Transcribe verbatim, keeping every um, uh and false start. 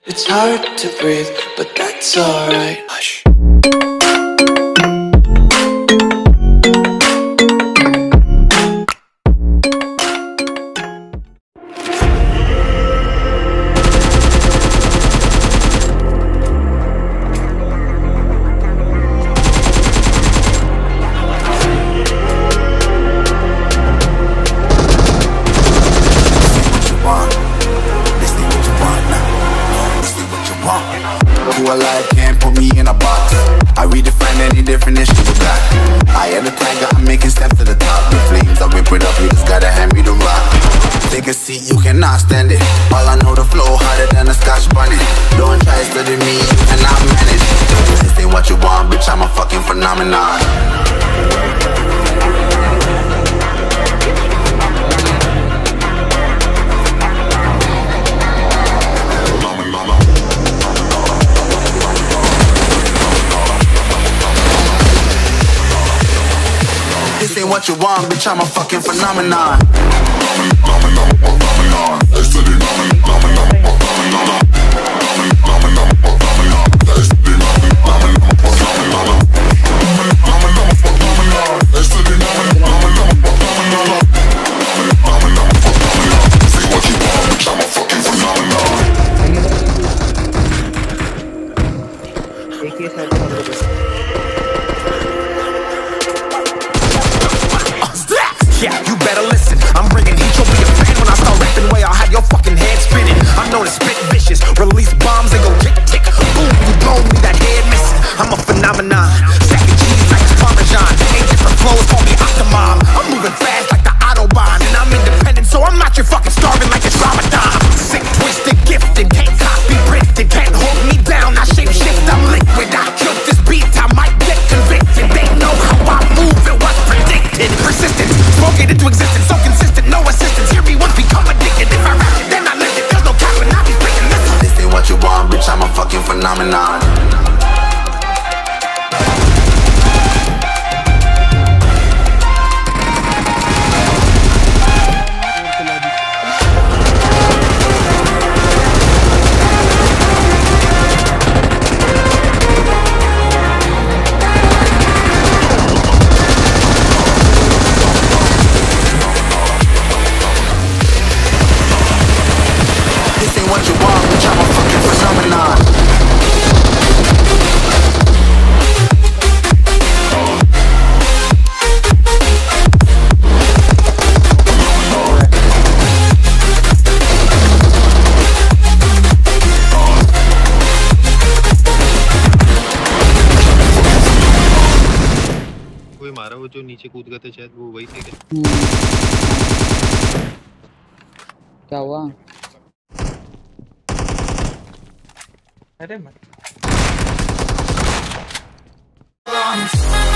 It's hard to breathe, but that's alright. Hush. Who alive can't put me in a box. I redefine any definition of black. I am the tiger, I'm making steps to the top. The flames, I whip it up, you just gotta hand me the rock. Take a seat, you cannot stand it. All I know, the flow harder than a scotch bunny. Don't try study me, you cannot manage. This ain't what you want, bitch, I'm a fucking phenomenon. This ain't what you want, bitch, I'm a fucking phenomenon. Yeah, you better listen. I'm bringing heat, you'll be a fan when I start rapping. Way I'll have your fucking head spinning. I'm known to spit vicious, release bombs and go tick tick. Boom, you blow me, that head missing. I'm a phenomenon, stacking cheese like it's Parmesan. Ain't different flows, call me Octomom. I'm moving fast like the Autobahn, and I'm independent, so I'm not your fucking starving like it's Ramadan. Sick, twisted, gifted, can't copy, printed, can't hold me down. I shape shift, I'm liquid. I killed this beat, I might get convicted. They know how I move, it was predicted. Persistent. Get into existence, so consistent, no assistance. Hear me once, become addicted. If I rap it, then I live it. There's no cap, and I be breaking this. This ain't what you want, bitch, I'm a fucking phenomenon. What you want, bitch, I'm a fucking phenomenon. कोई मारा वो जो नीचे कूद गए थे शायद वो वही थे क्या? क्या हुआ? अरे मैं